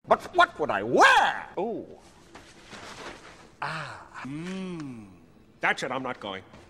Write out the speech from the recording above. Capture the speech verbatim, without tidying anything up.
But what would I wear? Oh. Ah. Mmm. That's it, I'm not going.